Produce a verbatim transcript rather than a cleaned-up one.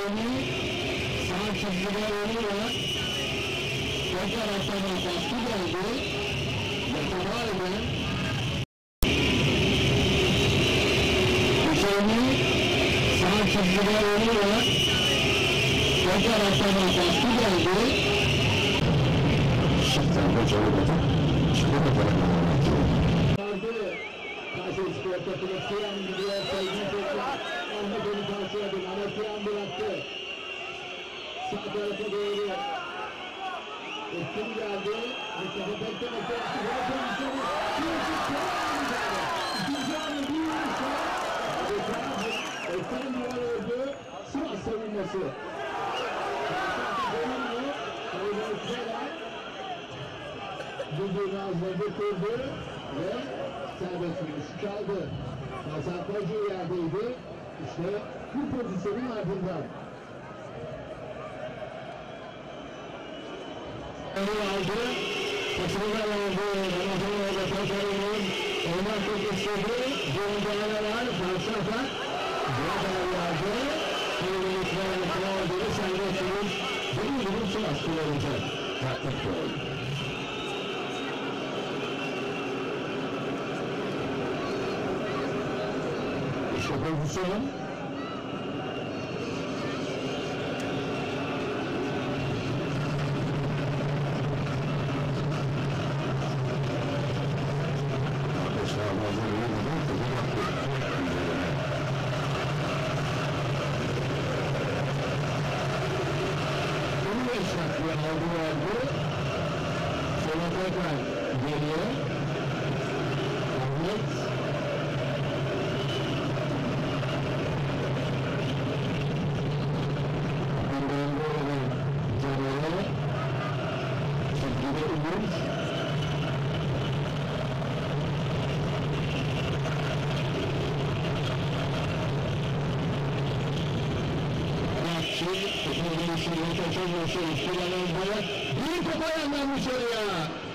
Hüseyin'i sağ çizgide oynuyor. O taraftan baskı geldi. Yakala eden Hüseyin'i sağ çizgide oynuyor. O taraftan baskı geldi. Şıktan da çabuk çıkamadı. Kayseri Spor takımı Tiyan gidiyor. Sevgili çocuklar. Ahmet onu karşıladı. Ahmet Tiyan bıraktı. Sağ tarafa doğru. Etkin geldi. Mustafa beklemekte. Mustafa pozisyonu. Şimdi Tiyan. İkinci anı bir vuruşa. Adeta Etkin duvar oldu. Sivas savunması. Karşıladı dönüyor. Kayıbını Kreler. Düdüğünü ağzına kurdu. Ve serbest vuruş çaldı. Hasan Koca yerdeydi. İşte bu pozisyonun ardından. Onu aldı. Pasını da aldı. Ramazan orada Koçarı'nın ondan çok istedi. Zorundalar var. Karşı atak. Zorundalar vardı. Köyün itibaren kullanıldığı serbest vuruş. Benim gibi Sivas kullanacak. Taktik gol. İşte pozisyon. Bunu da şartlı aldı vardı. Sonra tekrar geliyor. Ahmet. Teknoloji işini çok yaşıyor. Büyük topa yanlanmış oraya.